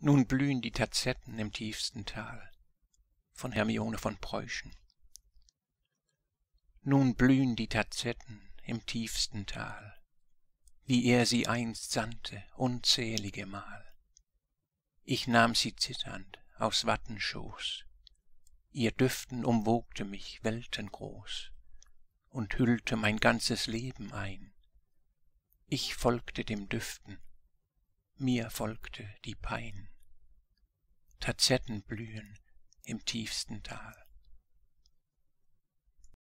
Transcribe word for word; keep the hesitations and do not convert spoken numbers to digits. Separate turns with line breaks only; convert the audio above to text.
Nun blühen die Tazetten im tiefsten Tal von Hermine von Preußen. Nun blühen die Tazetten im tiefsten Tal, wie er sie einst sandte, unzählige Mal. Ich nahm sie zitternd aus Wattenschoß, ihr Düften umwogte mich weltengroß und hüllte mein ganzes Leben ein. Ich folgte dem Düften, mir folgte die Pein. Tazetten blühen im tiefsten Tal.